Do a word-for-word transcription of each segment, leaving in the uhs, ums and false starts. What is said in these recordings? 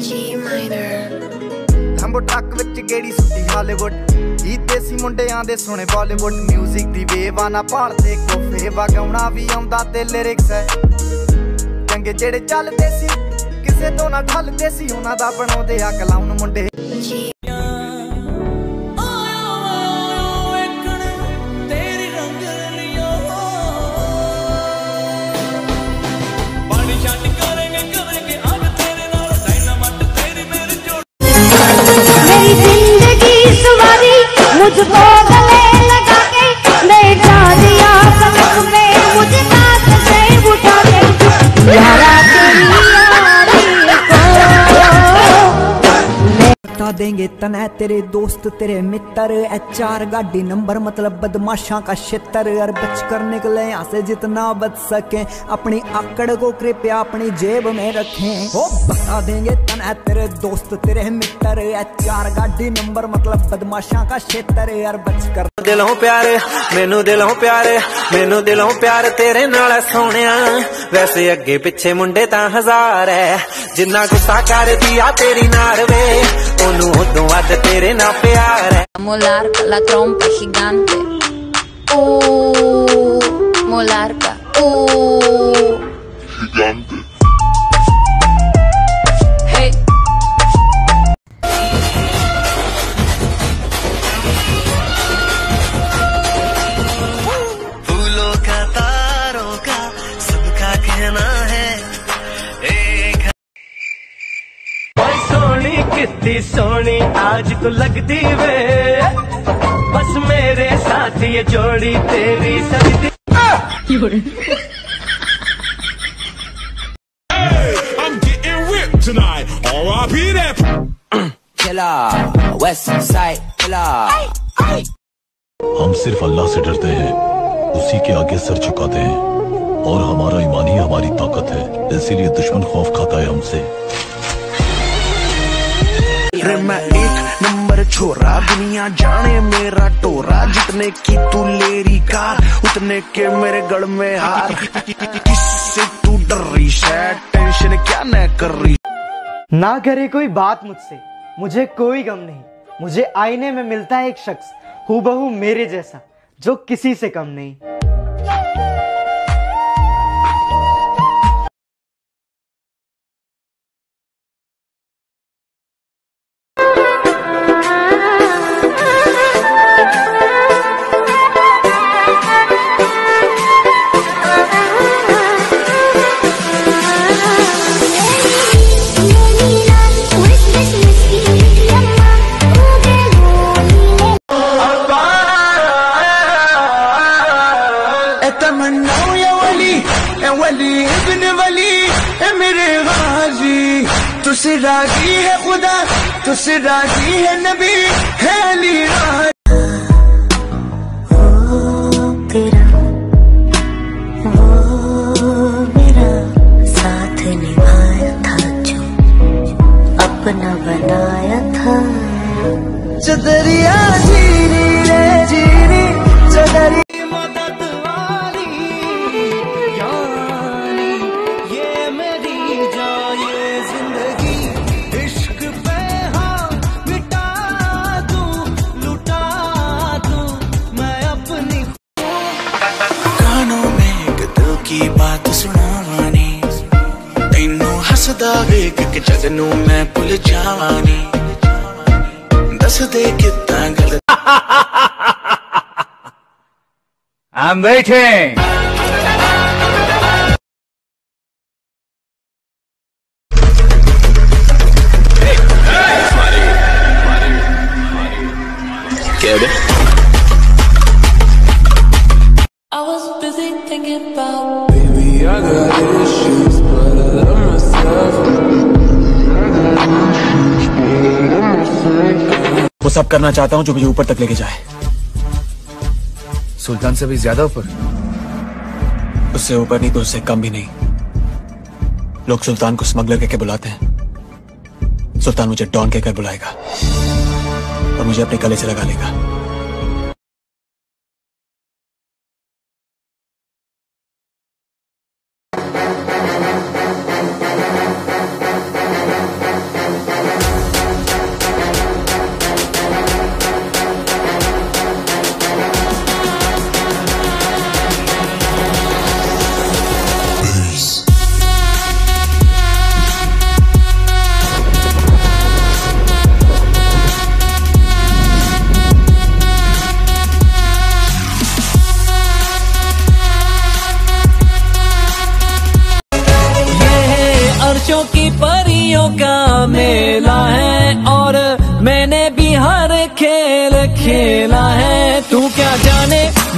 लंबो ट्रक विच गेड़ी सुट्टी हालीवुड ई देसी मुंडियां दे सोने बॉलीवुड म्यूजिक दी वेव ना भालदे कोफे वगाउणा भी आउंदा ते लिरिक्स है चंगे जेड़े चलदे सी किसे तो ना ठलदे सी उन्हां दा बनाउंदे आ क्लाउन मुंडे मुझको गले लगा के ले जा दिया सनक में मुझे हाथ से उठा के यारा तेरी यारी को बता देंगे तने तेरे दोस्त तेरे मित्र एच आर गाड़ी नंबर मतलब बदमाशा का क्षेत्र और बच कर निकले यहाँ से जितना बच सके अपनी आकड़ को कृपया अपनी जेब में रखें। ओ बता देंगे तने तेरे दोस्त तेरे मित्र एच आर गाड़ी नंबर मतलब बदमाशा का क्षेत्र और बच कर दिलों प्यारे मैनू दिलों प्यारे मैनू दिलों प्यार तेरे नाल सोनिया वैसे अगे पिछे मुंडे ता हजार है जिन्ना गुस्सा कर दिया तेरी नार वे ओनू उदों अज तेरे ना प्यार है। Molarca, la trompa gigante. Uh, molarca. Uh. Gigante. Hey. फूलों का तारों का सबका कहना है एक सोनी कितनी सोनी आज तो लगती वे बस मेरे साथ ये जोड़ी तेरी सजदी I'm getting ripped tonight. R I P that. Killer, West Side Killer. हम सिर्फ अल्लाह से डरते हैं, उसी के आगे सर झुकाते हैं और हमारा ईमान ही हमारी ताकत है, इसीलिए दुश्मन खौफ खाता है हमसे। रे मैं एक नंबर छोरा दुनिया जाने मेरा टोरा जितने की तू लेरी कार उतने के मेरे गढ़ में हार किससे तू डर रही है टेंशन क्या न कर रही ना करे कोई बात मुझसे मुझे कोई गम नहीं मुझे आईने में मिलता है एक शख्स हूबहू मेरे जैसा जो किसी से कम नहीं। तुझसे राजी है खुदा तुझसे राजी है नबी है अली तेरा वो मेरा साथ निभाया था जो अपना बनाया था चदरिया जीनी रे जीनी चदरी मदद वाली यानी ये मेरी जाए जिंदगी इश्क पे हाँ मिटा दूं लुटा दूं मैं अपनी कानों में एक दिल की बात सुनावानी तेनू हसदा वेख के जगनू मैं भुल जावानी दस दे कितना गलत I'm waiting. Get it? I was busy thinking about. Baby, I got issues, but I love myself. वो सब करना चाहता हूँ जो मुझे ऊपर तक लेके जाए। सुल्तान से भी ज्यादा ऊपर? उससे ऊपर नहीं तो उससे कम भी नहीं। लोग सुल्तान को स्मगलर कहकर बुलाते हैं, सुल्तान मुझे डॉन कहकर बुलाएगा और मुझे अपने गले से लगा लेगा।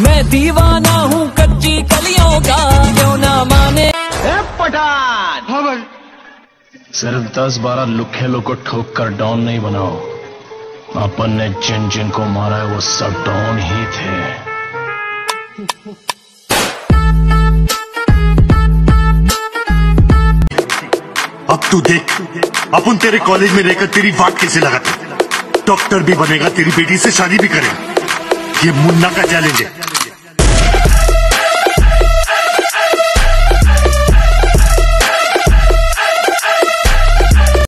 मैं दीवाना हूँ कच्ची कलियों का, क्यों ना माने पठान। हाँ भाई। सिर्फ दस बारह लुखे लोग को ठोक कर डॉन नहीं बनाओ, अपन ने जिन जिन को मारा है वो सब डॉन ही थे। अब तू देख, अपन तेरे कॉलेज में रहकर तेरी बात कैसे लगाते, डॉक्टर भी बनेगा, तेरी बेटी से शादी भी करेगा। ये मुन्ना का चैलेंज है।